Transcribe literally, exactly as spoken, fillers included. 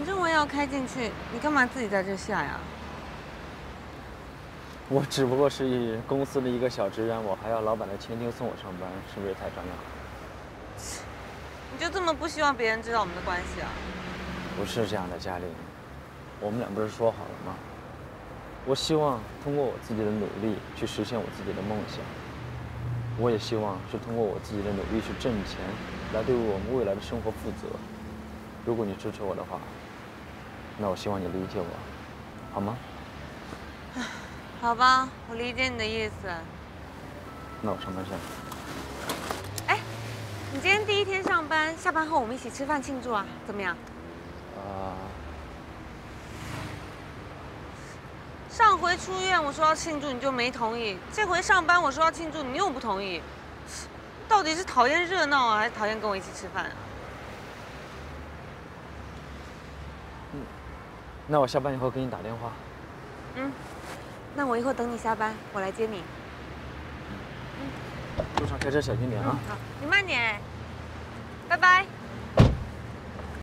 反正我也要开进去，你干嘛自己在这下呀？ 我只不过是公司的一个小职员，我还要老板的千金送我上班，是不是太张扬了？ 你就这么不希望别人知道我们的关系啊？ 不是这样的，嘉玲，我们俩不是说好了吗？我希望通过我自己的努力去实现我自己的梦想，我也希望是通过我自己的努力去挣钱，来对我们未来的生活负责。如果你支持我的话，那我希望你理解我，好吗？ 好吧，我理解你的意思。 那我上班去了。 哎，你今天第一天上班，下班后我们一起吃饭庆祝啊，怎么样？ 啊、 上回出院我说要庆祝你就没同意，这回上班我说要庆祝你又不同意，到底是讨厌热闹啊，还是讨厌跟我一起吃饭啊？ 嗯，那我下班以后给你打电话。 嗯，那我一会儿等你下班，我来接你。 路上开车小心点啊！ 好，你慢点。拜拜。